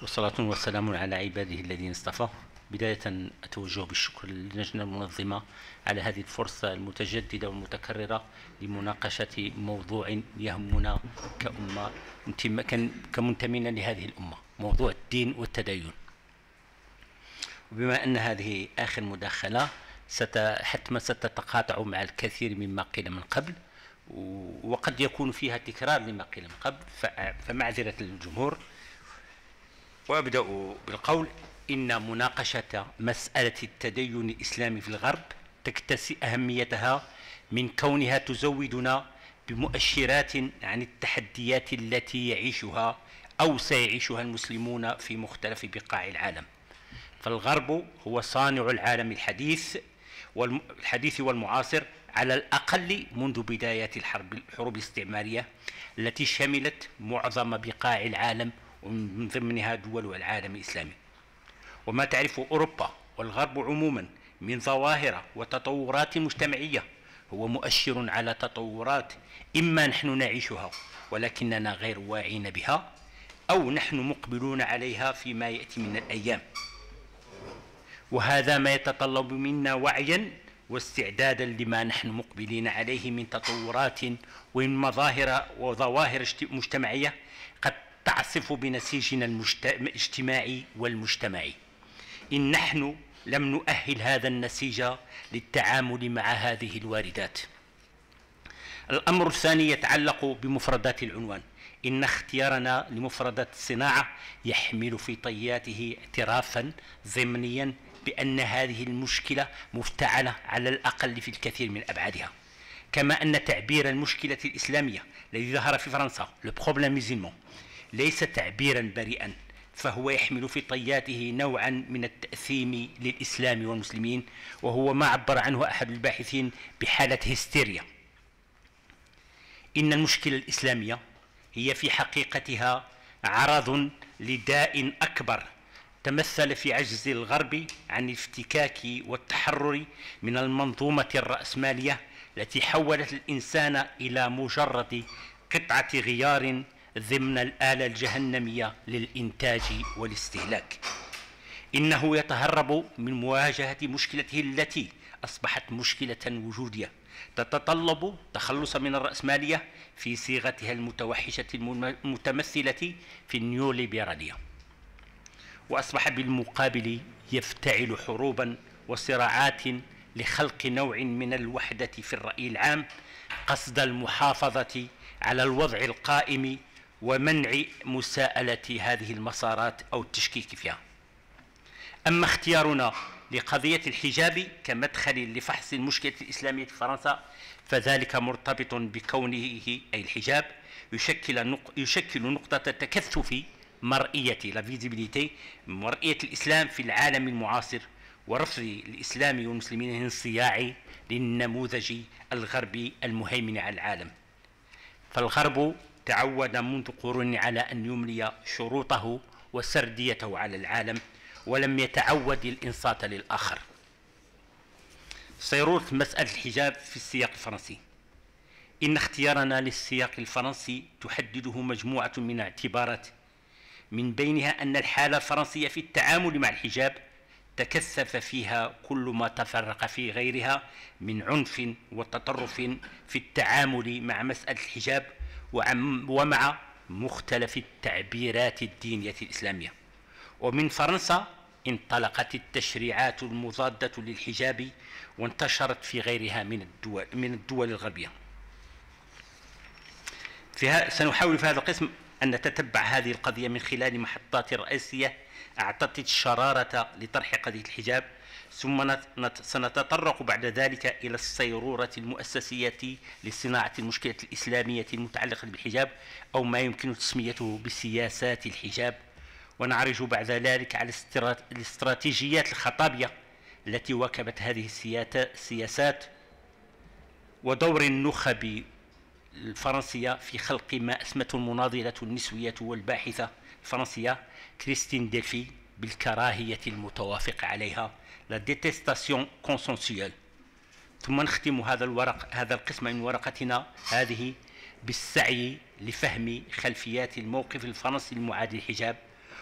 والصلاة والسلام على عباده الذين اصطفى. بداية أتوجه بالشكر للجنة المنظمة على هذه الفرصة المتجددة والمتكررة لمناقشة موضوع يهمنا كأمة كمنتمين لهذه الأمة، موضوع الدين والتدين. وبما أن هذه آخر مداخلة حتما ستتقاطع مع الكثير مما قيل من قبل، وقد يكون فيها تكرار لما قيل من قبل، فمعذرة للجمهور. وأبدأ بالقول إن مناقشة مسألة التدين الإسلامي في الغرب تكتسي أهميتها من كونها تزودنا بمؤشرات عن التحديات التي يعيشها أو سيعيشها المسلمون في مختلف بقاع العالم. فالغرب هو صانع العالم الحديث والمعاصر، على الأقل منذ بدايات الحروب الاستعمارية التي شملت معظم بقاع العالم ومن ضمنها دول العالم الإسلامي. وما تعرف أوروبا والغرب عموما من ظواهر وتطورات مجتمعية هو مؤشر على تطورات إما نحن نعيشها ولكننا غير واعين بها، أو نحن مقبلون عليها فيما يأتي من الأيام. وهذا ما يتطلب منا وعيا واستعدادا لما نحن مقبلين عليه من تطورات ومن مظاهر وظواهر مجتمعية قد تعصف بنسيجنا الاجتماعي والمجتمعي، إن نحن لم نؤهل هذا النسيج للتعامل مع هذه الواردات. الأمر الثاني يتعلق بمفردات العنوان. إن اختيارنا لمفردات الصناعة يحمل في طياته اعترافا ضمنيا بأن هذه المشكلة مفتعلة على الأقل في الكثير من أبعادها، كما أن تعبير المشكلة الإسلامية الذي ظهر في فرنسا le problème musulman ليس تعبيرا بريئا، فهو يحمل في طياته نوعا من التأثيم للإسلام والمسلمين، وهو ما عبر عنه أحد الباحثين بحالة هستيريا. إن المشكلة الإسلامية هي في حقيقتها عرض لداء أكبر تمثل في عجز الغرب عن الافتكاك والتحرر من المنظومة الرأسمالية التي حولت الإنسان إلى مجرد قطعة غيار ضمن الآلة الجهنمية للإنتاج والاستهلاك. إنه يتهرب من مواجهة مشكلته التي أصبحت مشكلة وجودية تتطلب تخلص من الرأسمالية في صيغتها المتوحشة المتمثلة في النيوليبرالية، وأصبح بالمقابل يفتعل حروبا وصراعات لخلق نوع من الوحدة في الرأي العام قصد المحافظة على الوضع القائم ومنع مساءلة هذه المسارات أو التشكيك فيها. أما اختيارنا لقضية الحجاب كمدخل لفحص المشكلة الإسلامية في فرنسا فذلك مرتبط بكونه أي الحجاب يشكل نقطة تكثف مرئية لا فيزيبيليتي مرئية الإسلام في العالم المعاصر، ورفض الإسلام والمسلمين الانصياع للنموذج الغربي المهيمن على العالم. فالغرب تعود منذ قرون على أن يملي شروطه وسرديته على العالم، ولم يتعود الإنصات للآخر. صيرورة مسألة الحجاب في السياق الفرنسي. إن اختيارنا للسياق الفرنسي تحدده مجموعة من الاعتبارات، من بينها أن الحالة الفرنسية في التعامل مع الحجاب تكثف فيها كل ما تفرق في غيرها من عنف وتطرف في التعامل مع مسألة الحجاب ومع مختلف التعبيرات الدينية الإسلامية. ومن فرنسا انطلقت التشريعات المضادة للحجاب وانتشرت في غيرها من الدول الغربية. سنحاول في هذا القسم أن نتتبع هذه القضية من خلال محطات رئيسية أعطت الشرارة لطرح قضية الحجاب، ثم سنتطرق بعد ذلك إلى الصيرورة المؤسسية لصناعة المشكلة الإسلامية المتعلقة بالحجاب، أو ما يمكن تسميته بسياسات الحجاب، ونعرج بعد ذلك على الاستراتيجيات الخطابية التي واكبت هذه السياسات، ودور النخب الفرنسية في خلق ما أسمته المناضلة النسوية والباحثة الفرنسية كريستين ديلفي بالكراهية المتوافق عليها لا ديتستاسيون كونسنسيال. ثم نختم هذا القسم من ورقتنا هذه بالسعي لفهم خلفيات الموقف الفرنسي المعادي للحجاب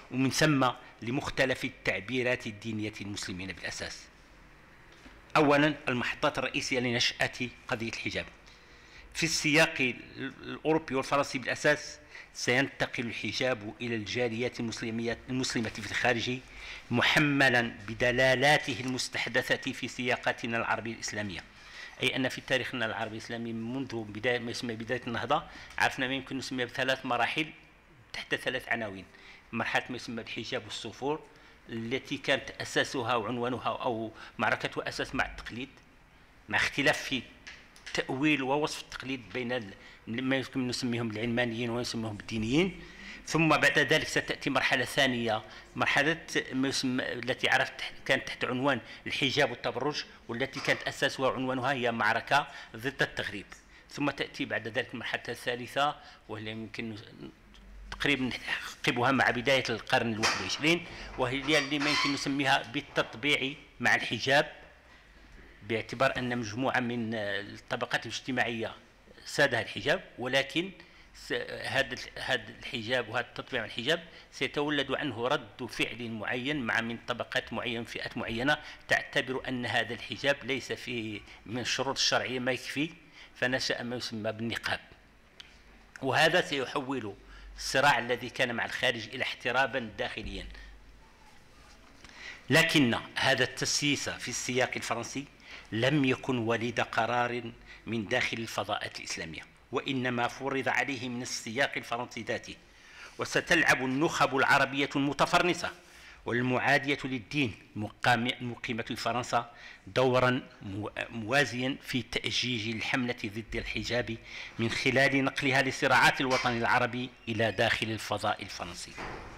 ومن ثم لمختلف التعبيرات الدينية المسلمين بالأساس. أولا، المحطات الرئيسية لنشأة قضية الحجاب. في السياق الأوروبي والفرنسي بالأساس سينتقل الحجاب إلى الجاليات المسلمة في الخارج محملا بدلالاته المستحدثة في سياقاتنا العربية الإسلامية، أي أن في تاريخنا العربي الإسلامي منذ بداية ما يسمى بداية النهضة عرفنا ما يمكن نسميها بثلاث مراحل تحت ثلاث عناوين. مرحلة ما يسمى بالحجاب والسفور، التي كانت أساسها وعنوانها أو معركتها أساس مع التقليد، مع اختلاف في تأويل ووصف التقليد بين ما يمكن نسميهم العلمانيين ونسميهم الدينيين. ثم بعد ذلك ستأتي مرحلة ثانية، مرحلة التي عرفت كانت تحت عنوان الحجاب والتبرج، والتي كانت أساسها وعنوانها هي معركة ضد التغريب. ثم تأتي بعد ذلك المرحلة الثالثة، وهي يمكن تقريبا نحقبها مع بداية القرن الواحد والعشرين، وهي اللي ما يمكن نسميها بالتطبيع مع الحجاب، باعتبار أن مجموعة من الطبقات الاجتماعية سادها الحجاب، ولكن هذا الحجاب وهذا التطبيع مع الحجاب سيتولد عنه رد فعل معين مع من طبقات معينة، فئات معينة تعتبر أن هذا الحجاب ليس فيه من الشروط الشرعية ما يكفي، فنشأ ما يسمى بالنقاب. وهذا سيحول الصراع الذي كان مع الخارج إلى احترابا داخليا. لكن هذا التسييس في السياق الفرنسي لم يكن وليد قرار من داخل الفضاءات الإسلامية، وإنما فرض عليه من السياق الفرنسي ذاته. وستلعب النخب العربية المتفرنسة والمعادية للدين المقيمة في فرنسا دورا موازيا في تأجيج الحملة ضد الحجاب من خلال نقلها لصراعات الوطن العربي إلى داخل الفضاء الفرنسي.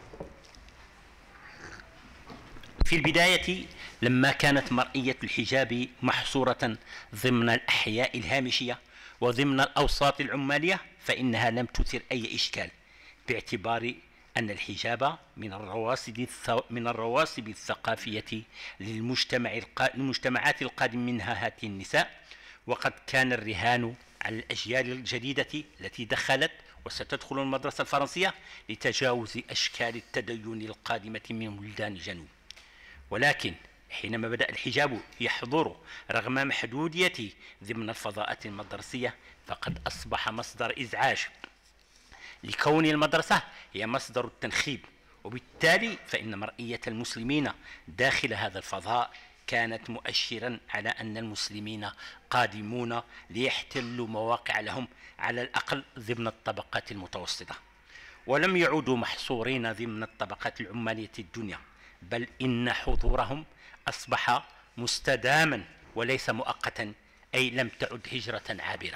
في البداية لما كانت مرئية الحجاب محصورة ضمن الأحياء الهامشية وضمن الأوساط العمالية فإنها لم تثير أي إشكال، باعتبار أن الحجاب من الرواسب الثقافية للمجتمعات القادم منها هاتي النساء، وقد كان الرهان على الأجيال الجديدة التي دخلت وستدخل المدرسة الفرنسية لتجاوز أشكال التدين القادمة من بلدان الجنوب. ولكن حينما بدأ الحجاب يحضر رغم محدوديته ضمن الفضاءات المدرسية فقد أصبح مصدر إزعاج، لكون المدرسة هي مصدر التنخيب، وبالتالي فإن مرئية المسلمين داخل هذا الفضاء كانت مؤشرا على أن المسلمين قادمون ليحتلوا مواقع لهم على الأقل ضمن الطبقات المتوسطة، ولم يعودوا محصورين ضمن الطبقات العمالية الدنيا، بل إن حضورهم أصبح مستداما وليس مؤقتا، أي لم تعد هجرة عابرة.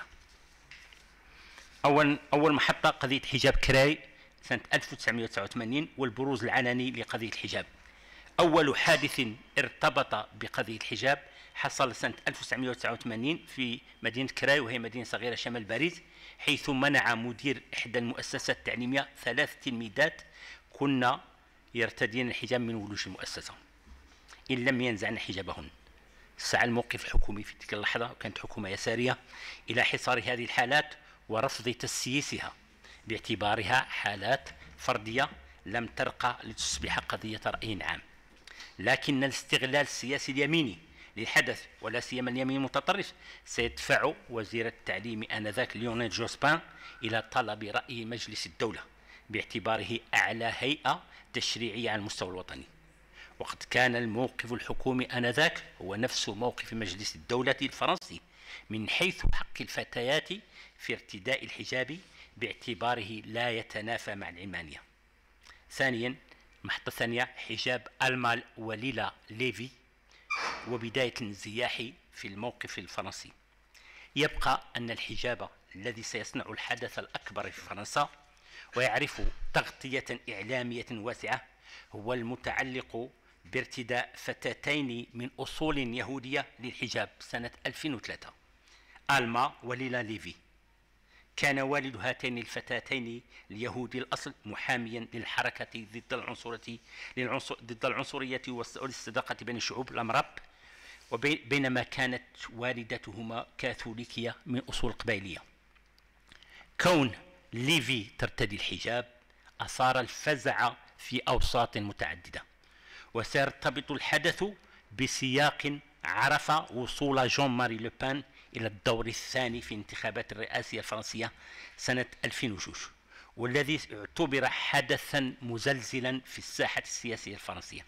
أول محطة قضية حجاب كراي سنة 1989 والبروز العلني لقضية الحجاب. أول حادث ارتبط بقضية الحجاب حصل سنة 1989 في مدينة كراي، وهي مدينة صغيرة شمال باريس، حيث منع مدير إحدى المؤسسات التعليمية 3 تلميذات كنا يرتدين الحجاب من ولوج المؤسسة إن لم ينزعن حجابهن. سعى الموقف الحكومي في تلك اللحظة، وكانت حكومة يسارية، إلى حصار هذه الحالات ورفض تسييسها باعتبارها حالات فردية لم ترقى لتصبح قضية رأي عام. لكن الاستغلال السياسي اليميني للحدث ولا سيما اليمين المتطرف سيدفع وزير التعليم آنذاك ليونيل جوسبان إلى طلب رأي مجلس الدولة باعتباره أعلى هيئة تشريعية على المستوى الوطني. وقد كان الموقف الحكومي آنذاك هو نفس موقف مجلس الدولة الفرنسي من حيث حق الفتيات في ارتداء الحجاب باعتباره لا يتنافى مع العلمانية. ثانيا، محطة ثانية حجاب ألما وليلى ليفي وبداية الانزياح في الموقف الفرنسي. يبقى أن الحجاب الذي سيصنع الحدث الأكبر في فرنسا ويعرف تغطية إعلامية واسعة هو المتعلق بارتداء فتاتين من أصول يهودية للحجاب سنة 2003، ألما وليلى ليفي. كان والد هاتين الفتاتين اليهودي الأصل محاميا للحركة ضد العنصرية والصداقة بين الشعوب الأمراب، بينما كانت والدتهما كاثوليكية من أصول قبائلية. كون ليفي ترتدي الحجاب أثار الفزع في أوساط متعددة. وسيرتبط الحدث بسياق عرف وصول جون ماري لوبان إلى الدور الثاني في انتخابات الرئاسية الفرنسية سنة 2002، والذي اعتبر حدثا مزلزلا في الساحة السياسية الفرنسية.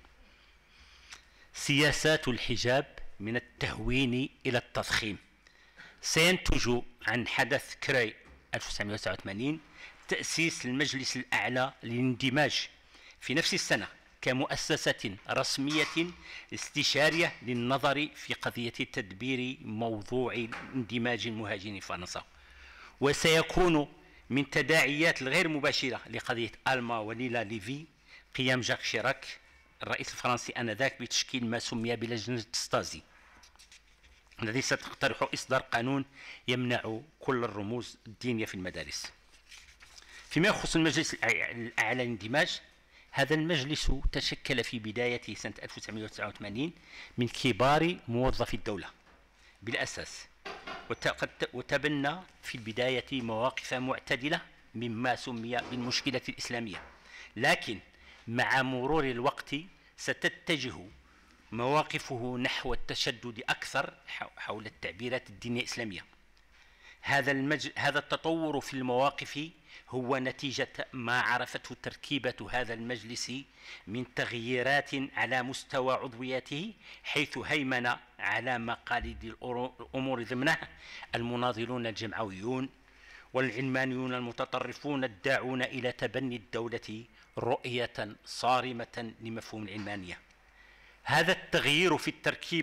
سياسات الحجاب من التهوين إلى التضخيم سينتج عن حدث كري 1989 تأسيس المجلس الأعلى للاندماج في نفس السنة كمؤسسة رسمية استشارية للنظر في قضية تدبير موضوع اندماج المهاجرين في فرنسا. وسيكون من تداعيات الغير مباشرة لقضية ألما وليلا ليفي قيام جاك شيراك الرئيس الفرنسي آنذاك بتشكيل ما سمي بلجنة ستازي، الذي ستقترح إصدار قانون يمنع كل الرموز الدينية في المدارس. فيما يخص المجلس الأعلى للاندماج، هذا المجلس تشكل في بداية سنة 1989 من كبار موظفي الدولة بالأساس، وتبنى في البداية مواقف معتدلة مما سمي بالمشكلة الإسلامية، لكن مع مرور الوقت ستتجه مواقفه نحو التشدد أكثر حول التعبيرات الدينية الإسلامية. هذا التطور في المواقف هو نتيجة ما عرفته تركيبة هذا المجلس من تغييرات على مستوى عضوياته، حيث هيمن على مقاليد الأمور ضمنه المناضلون الجمعويون والعلمانيون المتطرفون الداعون إلى تبني الدولة رؤية صارمة لمفهوم العلمانية. هذا التغيير في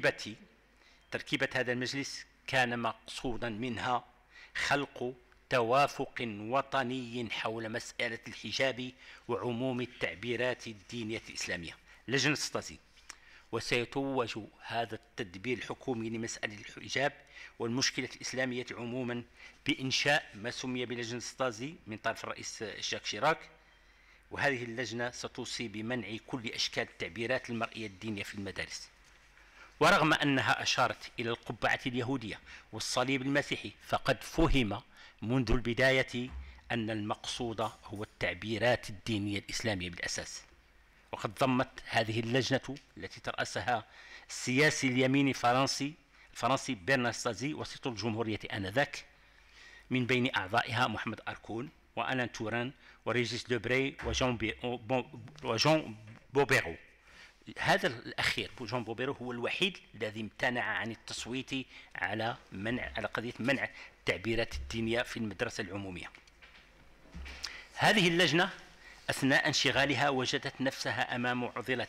تركيبة هذا المجلس كان مقصودا منها خلق توافق وطني حول مسألة الحجاب وعموم التعبيرات الدينية الإسلامية لجنة ستازي. وسيتوج هذا التدبير الحكومي لمسألة الحجاب والمشكلة الإسلامية عموما بإنشاء ما سمي بلجنة ستازي من طرف الرئيس جاك شيراك، وهذه اللجنة ستوصي بمنع كل أشكال التعبيرات المرئية الدينية في المدارس. ورغم أنها أشارت إلى القبعة اليهودية والصليب المسيحي، فقد فهم منذ البداية أن المقصود هو التعبيرات الدينية الإسلامية بالأساس. وقد ضمت هذه اللجنة التي ترأسها السياسي اليميني الفرنسي برنار ستازي وسط الجمهورية آنذاك، من بين أعضائها محمد أركون وألان توران وريجيس دوبري وجون بوبيرو. هذا الأخير جون بوبيرو هو الوحيد الذي امتنع عن التصويت على قضية منع التعبيرات الدينية في المدرسة العمومية. هذه اللجنة أثناء انشغالها وجدت نفسها أمام معضلة.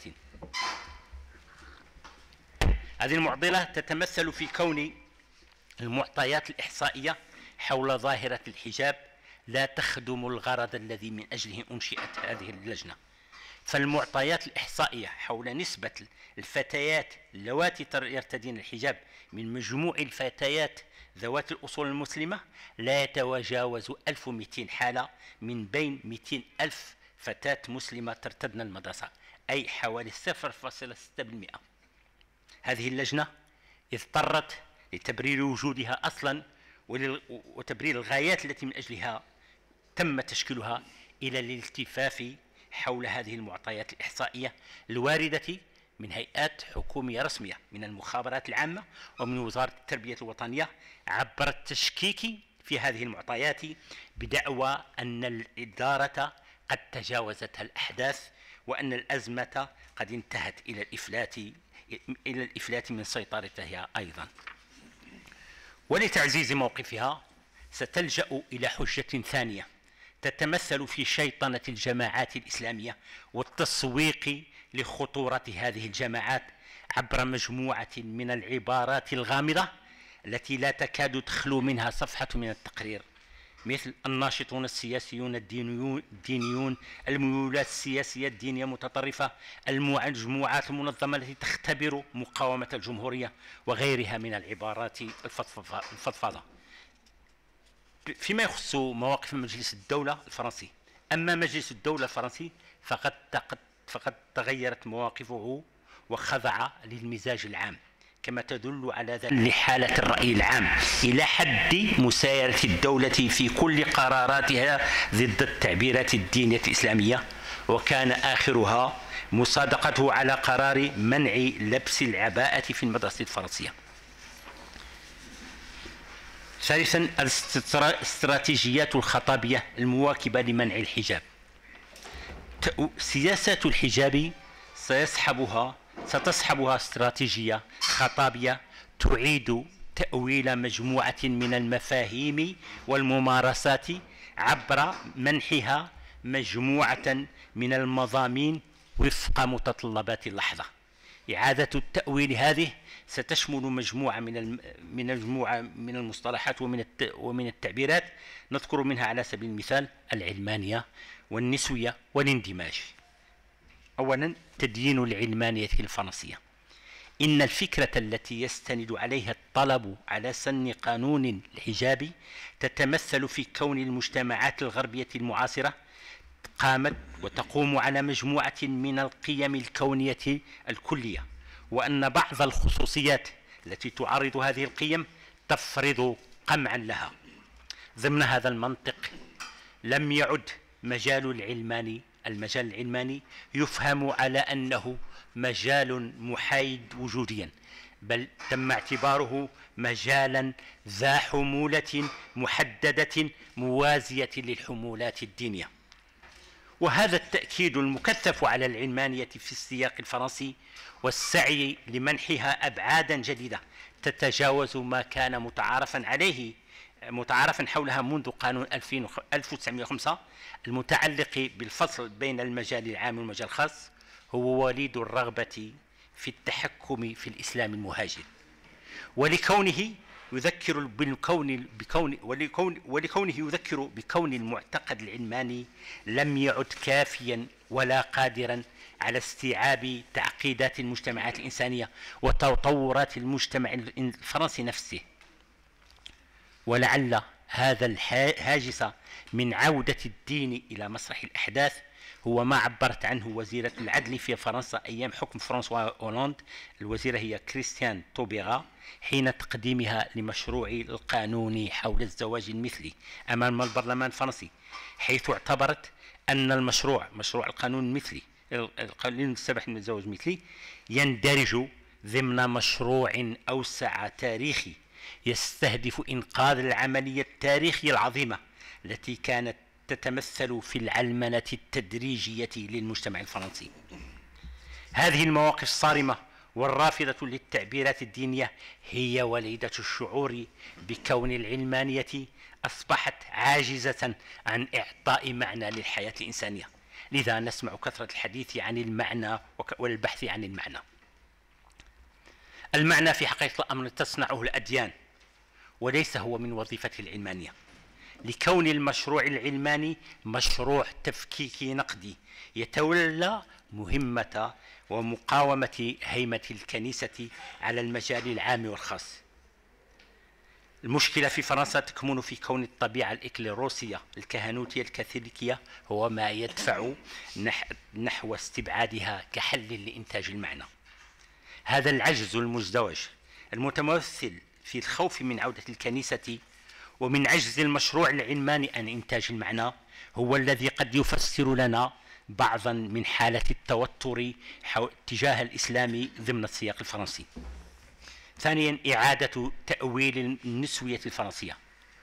هذه المعضلة تتمثل في كون المعطيات الإحصائية حول ظاهرة الحجاب لا تخدم الغرض الذي من أجله أنشئت هذه اللجنة. فالمعطيات الإحصائية حول نسبة الفتيات اللواتي يرتدين الحجاب من مجموع الفتيات ذوات الأصول المسلمة لا يتجاوز 1200 حالة من بين 200,000 فتاة مسلمة ترتدن المدرسة، أي حوالي 0.6%. هذه اللجنة اضطرت لتبرير وجودها أصلا وتبرير الغايات التي من أجلها تم تشكيلها إلى الالتفاف حول هذه المعطيات الإحصائية الواردة من هيئات حكومية رسمية من المخابرات العامة ومن وزارة التربية الوطنية، عبر التشكيك في هذه المعطيات بدعوى أن الإدارة قد تجاوزتها الأحداث وأن الأزمة قد انتهت إلى الإفلات من سيطرتها أيضا. ولتعزيز موقفها ستلجأ إلى حجة ثانية تتمثل في شيطنة الجماعات الإسلامية والتسويق لخطورة هذه الجماعات عبر مجموعة من العبارات الغامضة التي لا تكاد تخلو منها صفحة من التقرير، مثل الناشطون السياسيون الدينيون، الميولات السياسية الدينية المتطرفة، المجموعات المنظمة التي تختبر مقاومة الجمهورية، وغيرها من العبارات الفضفاضة. فيما يخص مواقف مجلس الدولة الفرنسي، أما مجلس الدولة الفرنسي فقد تغيرت مواقفه وخضع للمزاج العام، كما تدل على ذلك لحالة الرأي العام إلى حد مسايرة الدولة في كل قراراتها ضد التعبيرات الدينية الإسلامية وكان آخرها مصادقته على قرار منع لبس العباءة في المدرسة الفرنسية. ثالثا، الاستراتيجيات الخطابية المواكبة لمنع الحجاب. سياسات الحجاب ستصحبها استراتيجية خطابية تعيد تأويل مجموعة من المفاهيم والممارسات عبر منحها مجموعة من المضامين وفق متطلبات اللحظة. إعادة التأويل هذه ستشمل مجموعة من المصطلحات ومن التعبيرات، نذكر منها على سبيل المثال العلمانية والنسوية والاندماج. أولا، تدين العلمانية الفرنسية. إن الفكرة التي يستند عليها الطلب على سن قانون الحجاب تتمثل في كون المجتمعات الغربية المعاصرة قامت وتقوم على مجموعة من القيم الكونية الكلية، وأن بعض الخصوصيات التي تعارض هذه القيم تفرض قمعا لها. ضمن هذا المنطق لم يعد المجال العلماني يفهم على أنه مجال محايد وجوديا، بل تم اعتباره مجالا ذا حمولة محددة موازية للحمولات الدينية. وهذا التأكيد المكثف على العلمانية في السياق الفرنسي والسعي لمنحها أبعادا جديدة تتجاوز ما كان متعارفا حولها منذ قانون 1905 المتعلق بالفصل بين المجال العام والمجال الخاص، هو وليد الرغبة في التحكم في الإسلام المهاجر، ولكونه يذكر بكون المعتقد العلماني لم يعد كافيا ولا قادرا على استيعاب تعقيدات المجتمعات الإنسانية وتطورات المجتمع الفرنسي نفسه. ولعل هذا الهاجس من عودة الدين إلى مسرح الأحداث هو ما عبرت عنه وزيرة العدل في فرنسا أيام حكم فرانسوا أولاند، الوزيرة هي كريستيان توبيغا، حين تقديمها لمشروع القانون حول الزواج المثلي أمام البرلمان الفرنسي، حيث اعتبرت أن مشروع القانون المثلي، القانون السمح من الزواج المثلي، يندرج ضمن مشروع أوسع تاريخي يستهدف إنقاذ العملية التاريخية العظيمة التي كانت تتمثل في العلمنة التدريجية للمجتمع الفرنسي. هذه المواقف الصارمة والرافضة للتعبيرات الدينية هي وليدة الشعور بكون العلمانية أصبحت عاجزة عن إعطاء معنى للحياة الإنسانية، لذا نسمع كثرة الحديث عن المعنى والبحث عن المعنى. المعنى في حقيقة الأمر تصنعه الأديان وليس هو من وظيفة العلمانية، لكون المشروع العلماني مشروع تفكيكي نقدي يتولى مهمة ومقاومة هيمنة الكنيسة على المجال العام والخاص. المشكلة في فرنسا تكمن في كون الطبيعة الإكليروسية الكهنوتية الكاثوليكية هو ما يدفع نحو استبعادها كحل لإنتاج المعنى. هذا العجز المزدوج المتمثل في الخوف من عودة الكنيسة ومن عجز المشروع العلماني عن إنتاج المعنى هو الذي قد يفسر لنا بعضا من حالة التوتر تجاه الإسلام ضمن السياق الفرنسي. ثانيا، إعادة تأويل النسوية الفرنسية.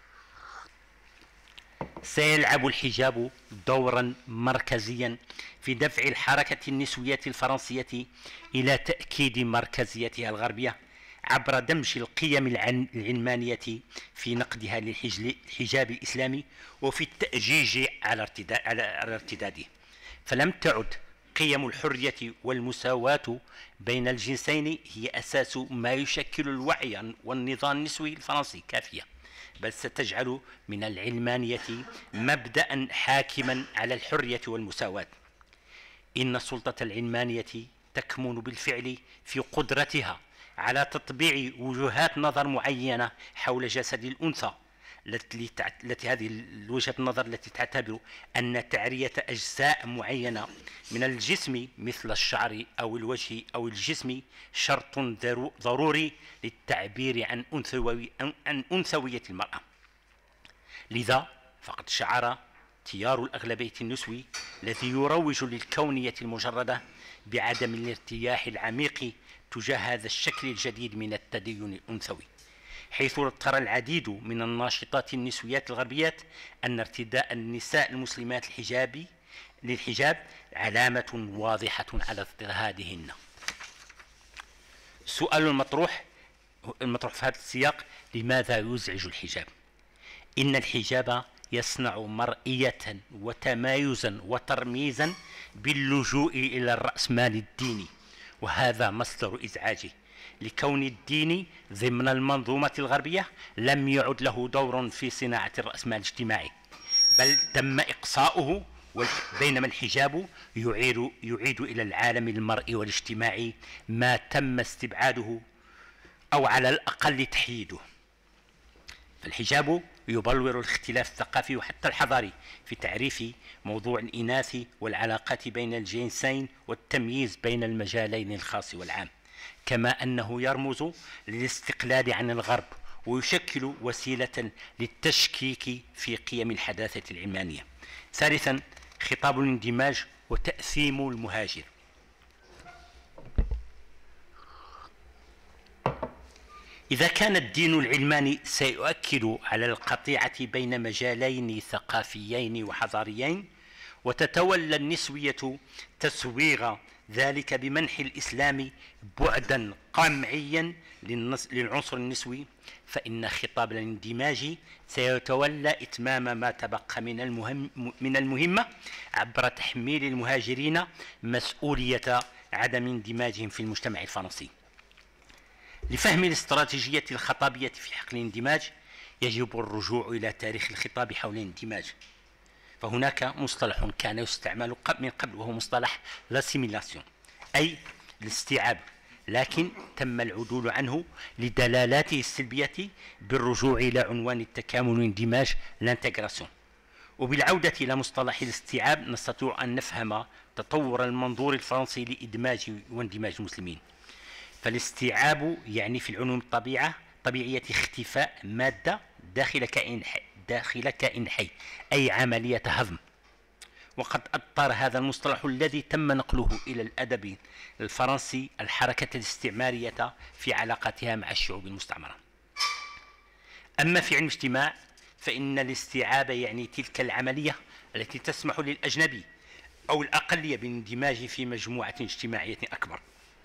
سيلعب الحجاب دورا مركزيا في دفع الحركة النسوية الفرنسية إلى تأكيد مركزيتها الغربية عبر دمج القيم العلمانية في نقدها للحجاب الإسلامي وفي التأجيج على ارتداده. فلم تعد قيم الحرية والمساواة بين الجنسين هي أساس ما يشكل الوعي والنظام النسوي الفرنسي كافية، بل ستجعل من العلمانية مبدأ حاكما على الحرية والمساواة. إن السلطة العلمانية تكمن بالفعل في قدرتها على تطبيع وجهات نظر معينة حول جسد الأنثى، التي هذه الوجهة النظر التي تعتبر أن تعرية أجزاء معينة من الجسم مثل الشعر أو الوجه أو الجسم شرط ضروري للتعبير عن أنثوية المرأة. لذا فقد شعر تيار الأغلبية النسوي الذي يروج للكونية المجردة بعدم الارتياح العميق تجاه هذا الشكل الجديد من التدين الأنثوي، حيث ترى العديد من الناشطات النسويات الغربيات أن ارتداء النساء المسلمات للحجاب علامة واضحة على اضطهادهن. السؤال المطروح في هذا السياق: لماذا يزعج الحجاب؟ إن الحجاب يصنع مرئية وتمايزا وترميزا باللجوء إلى الرأسمال الديني، وهذا مصدر إزعاجه، لكون الدين ضمن المنظومة الغربية لم يعد له دور في صناعة الرأسمال الاجتماعي، بل تم إقصاؤه، بينما الحجاب يعيد إلى العالم المرئي والاجتماعي ما تم استبعاده أو على الأقل تحييده. فالحجاب يبلور الاختلاف الثقافي وحتى الحضاري في تعريف موضوع الإناث والعلاقات بين الجنسين والتمييز بين المجالين الخاص والعام، كما أنه يرمز للاستقلال عن الغرب ويشكل وسيلة للتشكيك في قيم الحداثة العلمانية. ثالثا، خطاب الاندماج وتأثيم المهاجر. إذا كان الدين العلماني سيؤكد على القطيعة بين مجالين ثقافيين وحضاريين، وتتولى النسوية تسويغ ذلك بمنح الإسلام بعدا قمعيا للعنصر النسوي، فإن خطاب الاندماج سيتولى إتمام ما تبقى من المهمة عبر تحميل المهاجرين مسؤولية عدم اندماجهم في المجتمع الفرنسي. لفهم الاستراتيجية الخطابية في حقل الاندماج يجب الرجوع إلى تاريخ الخطاب حول الاندماج، فهناك مصطلح كان يستعمل من قبل وهو مصطلح لاسيميلاسيون، أي الاستيعاب، لكن تم العدول عنه لدلالاته السلبية بالرجوع إلى عنوان التكامل والاندماج لانتجراسيون. وبالعودة إلى مصطلح الاستيعاب نستطيع أن نفهم تطور المنظور الفرنسي لإدماج واندماج المسلمين. فالاستيعاب يعني في العلوم طبيعية اختفاء مادة داخل كائن حي، أي عملية هضم. وقد أطر هذا المصطلح الذي تم نقله إلى الأدب الفرنسي الحركة الاستعمارية في علاقاتها مع الشعوب المستعمرة. أما في علم الاجتماع فإن الاستيعاب يعني تلك العملية التي تسمح للأجنبي أو الأقلية بالاندماج في مجموعة اجتماعية أكبر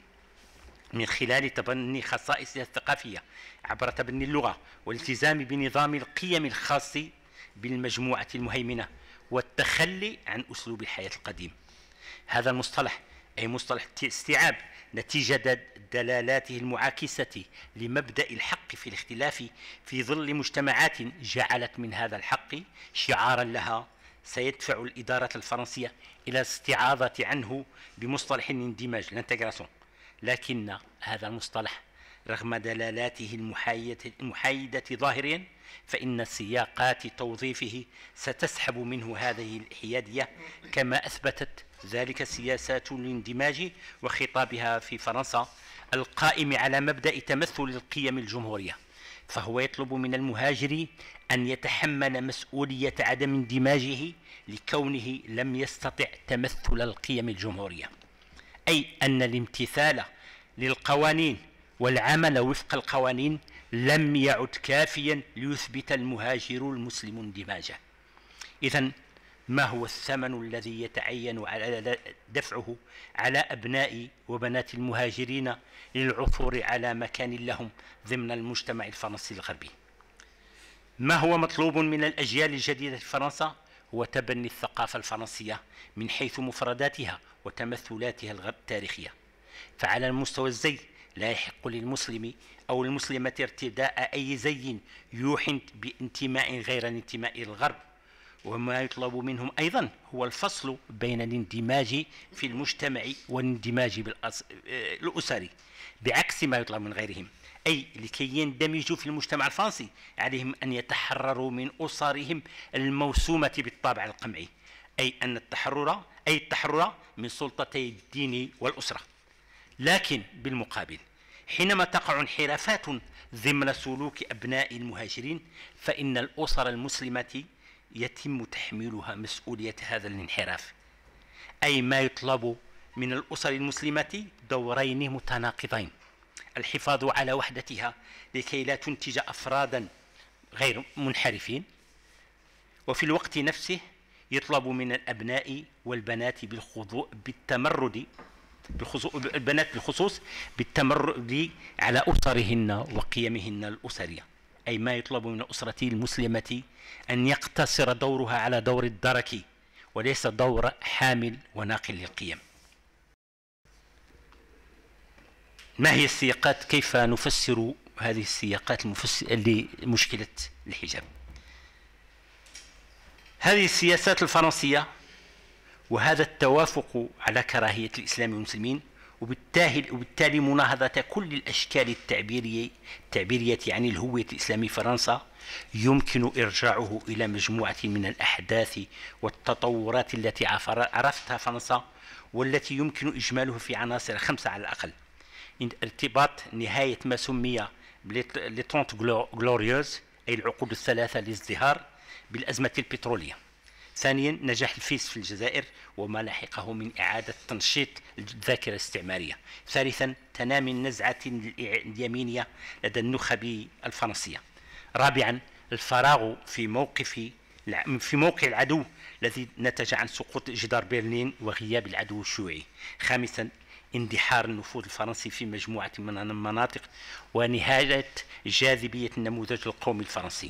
من خلال تبني خصائصها الثقافية عبر تبني اللغة والالتزام بنظام القيم الخاص بالمجموعة المهيمنة والتخلي عن أسلوب الحياة القديم. هذا المصطلح أي مصطلح الاستيعاب نتيجة دلالاته المعاكسة لمبدأ الحق في الاختلاف في ظل مجتمعات جعلت من هذا الحق شعارا لها، سيدفع الإدارة الفرنسية إلى الاستعاضة عنه بمصطلح الاندماج الانتجراسيون. لكن هذا المصطلح رغم دلالاته المحايدة ظاهريا فإن سياقات توظيفه ستسحب منه هذه الحيادية، كما أثبتت ذلك سياسات الاندماج وخطابها في فرنسا القائم على مبدأ تمثل القيم الجمهورية. فهو يطلب من المهاجر أن يتحمل مسؤولية عدم اندماجه لكونه لم يستطع تمثل القيم الجمهورية، أي أن الامتثال للقوانين والعمل وفق القوانين لم يعد كافيا ليثبت المهاجر المسلم اندماجه. إذن ما هو الثمن الذي يتعين على دفعه على أبناء وبنات المهاجرين للعثور على مكان لهم ضمن المجتمع الفرنسي الغربي؟ ما هو مطلوب من الأجيال الجديدة في فرنسا هو تبني الثقافة الفرنسية من حيث مفرداتها وتمثلاتها التاريخية. فعلى المستوى الزي لا يحق للمسلم أو المسلمة ارتداء أي زي يوحي بانتماء غير الانتماء الغرب. وما يطلب منهم أيضا هو الفصل بين الاندماج في المجتمع والاندماج الأسري بعكس ما يطلب من غيرهم، أي لكي يندمجوا في المجتمع الفرنسي عليهم أن يتحرروا من أسرهم الموسومة بالطابع القمعي، أي التحرر من سلطتي الدين والأسرة. لكن بالمقابل حينما تقع انحرافات ضمن سلوك أبناء المهاجرين فإن الأسر المسلمة يتم تحميلها مسؤولية هذا الانحراف، أي ما يطلب من الأسر المسلمة دورين متناقضين: الحفاظ على وحدتها لكي لا تنتج أفرادا غير منحرفين، وفي الوقت نفسه يطلب من الأبناء والبنات بالتمرد البنات بالخصوص بالتمرد على أسرهن وقيمهن الأسرية، أي ما يطلب من الأسرة المسلمة أن يقتصر دورها على دور الدرك وليس دور حامل وناقل للقيم. ما هي السياقات؟ كيف نفسر هذه السياقات لمشكلة الحجاب؟ هذه السياسات الفرنسية وهذا التوافق على كراهية الإسلام والمسلمين، وبالتالي مناهضة كل الأشكال التعبيرية عن الهوية الإسلامية في فرنسا، يمكن إرجاعه إلى مجموعة من الأحداث والتطورات التي عرفتها فرنسا، والتي يمكن إجمالها في عناصر 5 على الأقل: ارتباط نهاية ما سمي لي تونت غلوريوز، أي العقود الثلاثة للازدهار، بالأزمة البترولية. ثانيا، نجاح الفيس في الجزائر وما لحقه من إعادة تنشيط الذاكرة الاستعمارية. ثالثا، تنامي النزعة اليمينية لدى النخب الفرنسية. رابعا، الفراغ في موقع العدو الذي نتج عن سقوط جدار برلين وغياب العدو الشيوعي. خامسا، اندحار النفوذ الفرنسي في مجموعة من المناطق ونهاية جاذبية النموذج القومي الفرنسي.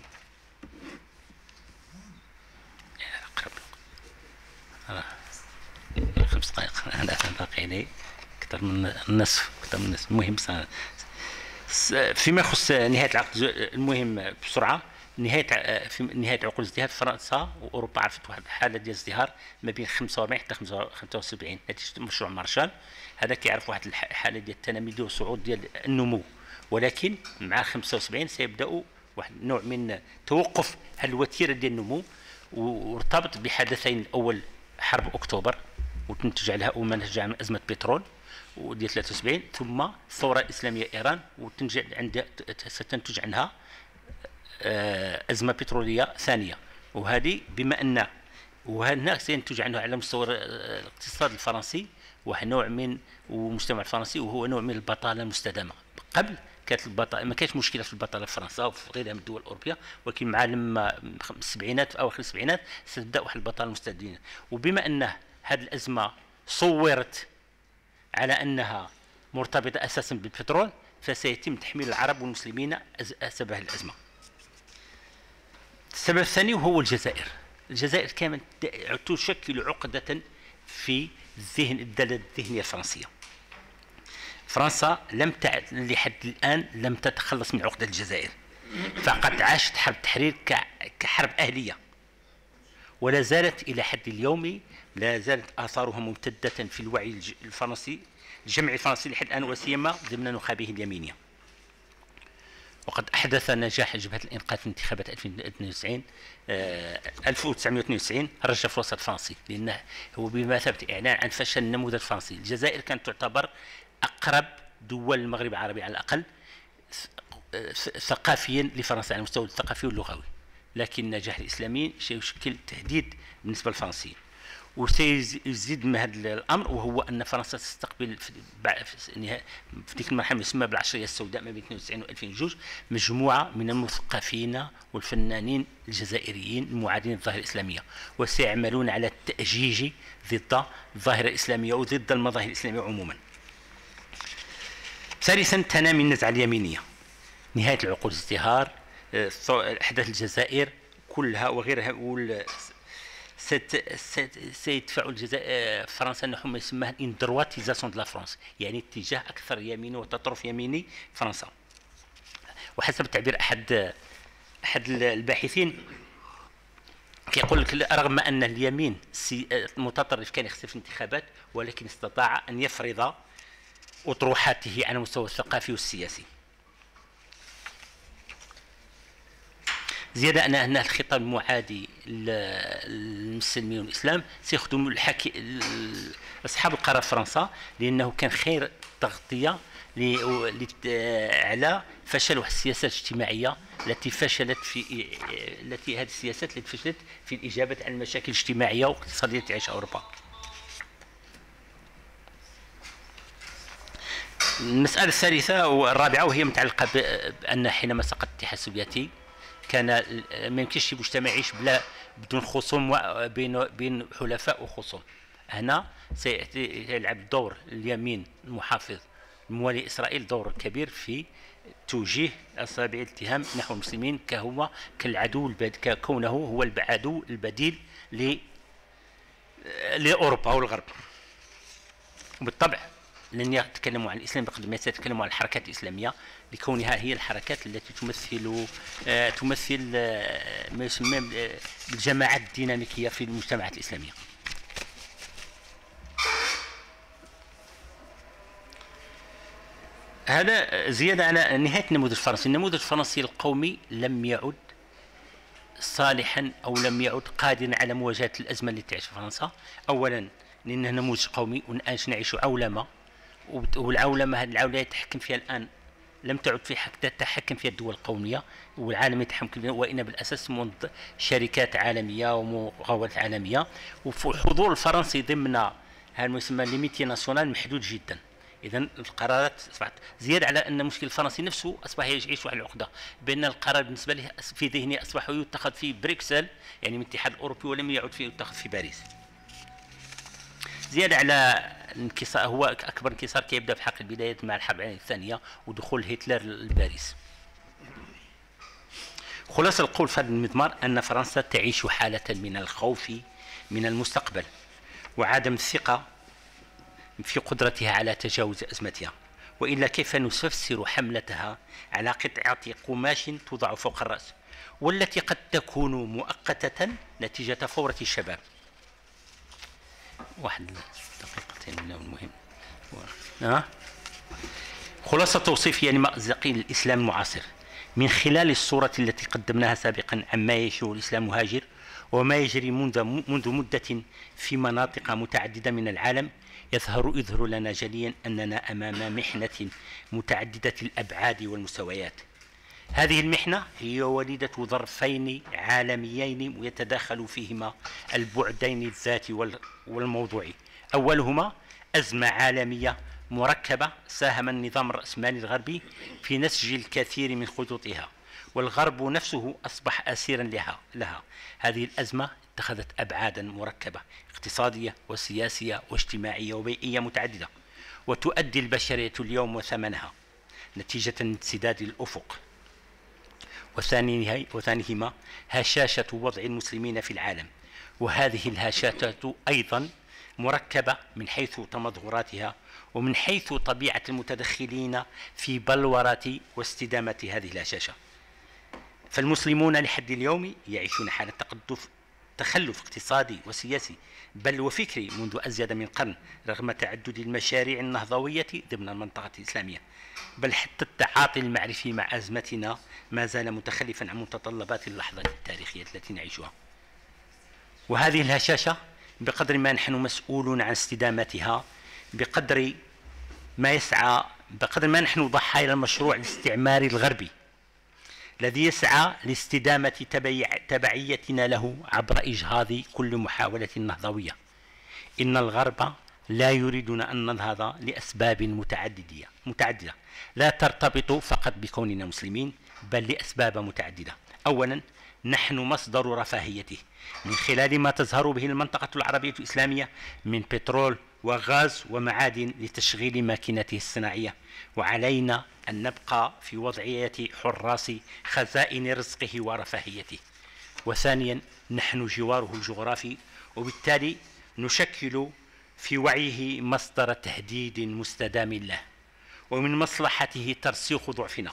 أقرب 5 دقائق، أنا باقي لي أكثر من النصف. المهم فيما يخص نهاية العقد، المهم بسرعة، في نهاية عقود الازدهار فرنسا وأوروبا عرفت واحد الحالة ديال الازدهار ما بين 45 حتى 75 نتيجة مشروع مارشال. هذا كيعرف واحد الحالة ديال التنامي والصعود ديال النمو، ولكن مع 75 سيبدأ واحد النوع من توقف هذه الوتيرة ديال النمو، وارتبط بحدثين: الأول حرب أكتوبر وتنتج عليها أو ما نتج عن أزمة بترول وديال 73، ثم الثورة الإسلامية إيران ستنتج عنها أزمة بترولية ثانية. وهذه بما أن وهنا سينتج عنه على مستوى الاقتصاد الفرنسي واحد نوع من المجتمع الفرنسي، وهو نوع من البطالة المستدامة. قبل كانت البطالة ما كانتش مشكلة في البطالة في فرنسا وفي غيرها من الدول الأوروبية، ولكن مع لما السبعينات في أواخر السبعينات ستبدأ واحد البطالة المستدامة. وبما أن هذه الأزمة صورت على أنها مرتبطة أساسا بالبترول، فسيتم تحميل العرب والمسلمين سبب هذه الأزمة. السبب الثاني وهو الجزائر. الجزائر كانت تشكل عقدة في الدالة الذهنية الفرنسية. فرنسا لحد الآن لم تتخلص من عقدة الجزائر، فقد عاشت حرب التحرير كحرب أهلية، ولا زالت إلى حد اليوم لا زالت آثارها ممتدة في الوعي الفرنسي الجمعي الفرنسي لحد الآن، وسيما ضمن نخبه اليمينية. وقد أحدث نجاح جبهة الإنقاذ في انتخابات 1992 رجع في الوسط الفرنسي، لأنه هو بمثابة إعلان عن فشل النموذج الفرنسي. الجزائر كانت تعتبر أقرب دول المغرب العربي على الأقل ثقافيا لفرنسا على المستوى الثقافي واللغوي، لكن النجاح الإسلامي سيشكل تهديد بالنسبة للفرنسيين. وسيزيد من هذا الامر، وهو ان فرنسا تستقبل في ديك المرحله المسمى بالعشريه السوداء ما بين 92 و 2002 مجموعه من المثقفين والفنانين الجزائريين المعادين للظاهره الاسلاميه، وسيعملون على التاجيج ضد الظاهره الاسلاميه وضد المظاهر الاسلاميه عموما. ثالثا، تنامي النزعه اليمينيه، نهايه العقود الازدهار، احداث الجزائر كلها وغيرها، سيدفع الجزائر فرنسا نحو ما يسمى اندرواتيزاسيون دو لا فرنسا، يعني اتجاه اكثر يميني وتطرف يميني فرنسا. وحسب تعبير احد الباحثين كيقول لك رغم ان اليمين المتطرف كان يخسر في الانتخابات، ولكن استطاع ان يفرض اطروحاته على المستوى الثقافي والسياسي. زيادة أن الخطاب المعادي للمسلمين والإسلام سيخدم أصحاب القرار في فرنسا، لأنه كان خير التغطية على فشل السياسات الاجتماعية التي فشلت هذه السياسات التي فشلت في الإجابة على المشاكل الاجتماعية والاقتصادية التي تعيشها أوروبا. المسألة الثالثة والرابعة وهي متعلقة بأن حينما سقط الاتحاد السوفيتي كان ما يمكنش مجتمع يعيش بدون خصوم بين حلفاء وخصوم. هنا سيلعب دور اليمين المحافظ الموالي إسرائيل دور كبير في توجيه أصابع الاتهام نحو المسلمين كالعدو كونه هو العدو البديل لأوروبا والغرب. وبالطبع لن يتكلموا عن الإسلام بقدر ما سيتكلموا عن الحركات الإسلامية لكونها هي الحركات التي تمثل ما يسمى بالجماعات الديناميكية في المجتمعات الإسلامية. هذا زيادة على نهاية النموذج الفرنسي. النموذج الفرنسي القومي لم يعد صالحا أو لم يعد قادرا على مواجهة الأزمة التي تعيش فرنسا. أولا لأنه نموذج قومي والآن نعيش عولمة، والعولمة هذه العولمة يتحكم فيها الآن لم تعد في تتحكم فيها الدول القومية والعالم يتحكم فيها، وإن بالأساس شركات عالمية ومقاولات عالمية. والحضور الفرنسي ضمن هذا ما يسمى ليميتي ناسيونال محدود جدا. إذا القرارات أصبحت زيادة على أن المشكل الفرنسي نفسه أصبح يعيش واحد العقدة بأن القرار بالنسبة له في ذهنه أصبح يتخذ في بريكسل يعني من الاتحاد الأوروبي ولم يعد فيه يتخذ في باريس. زيادة على الانكسار، هو أكبر انكسار كيبدأ في حق البدايات مع الحرب العالمية الثانية ودخول هتلر لباريس. خلاصة القول في هذا المضمار أن فرنسا تعيش حالة من الخوف من المستقبل وعدم الثقة في قدرتها على تجاوز أزمتها، وإلا كيف نفسر حملتها على قطعة قماش توضع فوق الرأس والتي قد تكون مؤقتة نتيجة فورة الشباب. واحد دقيقتين من المهم. خلاصة توصيفي لمأزق الإسلام المعاصر من خلال الصورة التي قدمناها سابقا عما يعيشه الإسلام المهاجر وما يجري منذ مدة في مناطق متعددة من العالم، يظهر لنا جليا أننا أمام محنة متعددة الأبعاد والمستويات. هذه المحنة هي وليدة ظرفين عالميين يتداخل فيهما البعدين الذاتي والموضوعي. أولهما أزمة عالمية مركبة ساهم النظام الرأسمالي الغربي في نسج الكثير من خطوطها، والغرب نفسه أصبح أسيرا لها. هذه الأزمة اتخذت أبعادا مركبة اقتصادية وسياسية واجتماعية وبيئية متعددة، وتؤدي البشرية اليوم وثمنها نتيجة انسداد الأفق. وثانيهما هشاشة وضع المسلمين في العالم، وهذه الهشاشة أيضا مركبة من حيث تمظهراتها ومن حيث طبيعة المتدخلين في بلورة واستدامة هذه الهشاشة. فالمسلمون لحد اليوم يعيشون حالة تخلف اقتصادي وسياسي بل وفكري منذ أزيد من قرن، رغم تعدد المشاريع النهضوية ضمن المنطقة الإسلامية، بل حتى التعاطي المعرفي مع أزمتنا ما زال متخلفا عن متطلبات اللحظة التاريخية التي نعيشها. وهذه الهشاشة بقدر ما نحن مسؤولون عن استدامتها، بقدر ما نحن ضحايا المشروع الاستعماري الغربي الذي يسعى لاستدامة تبعيتنا له عبر إجهاض كل محاولة نهضوية. إن الغرب لا يريدنا أن ننهض لأسباب متعددة لا ترتبط فقط بكوننا مسلمين، بل لأسباب متعددة. أولا، نحن مصدر رفاهيته من خلال ما تزهر به المنطقة العربية الإسلامية من بترول وغاز ومعادن لتشغيل ماكينته الصناعية، وعلينا أن نبقى في وضعية حراس خزائن رزقه ورفاهيته. وثانيا، نحن جواره الجغرافي، وبالتالي نشكل في وعيه مصدر تهديد مستدام له، ومن مصلحته ترسيخ ضعفنا،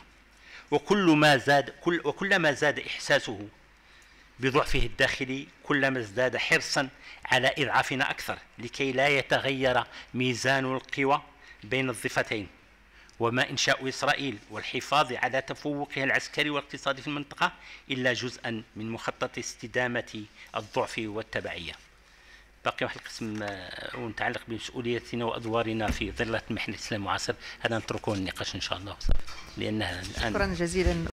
وكلما زاد إحساسه بضعفه الداخلي كلما ازداد حرصا على إضعافنا أكثر، لكي لا يتغير ميزان القوى بين الضفتين. وما إنشاء إسرائيل والحفاظ على تفوقها العسكري والاقتصادي في المنطقة إلا جزءا من مخطط استدامة الضعف والتبعية. باقي واحد القسم ونتعلق بمسؤوليتنا وادوارنا في ظل محنه الاسلام المعاصر، هذا نتركه النقاش ان شاء الله، لانها الان شكرا جزيلا.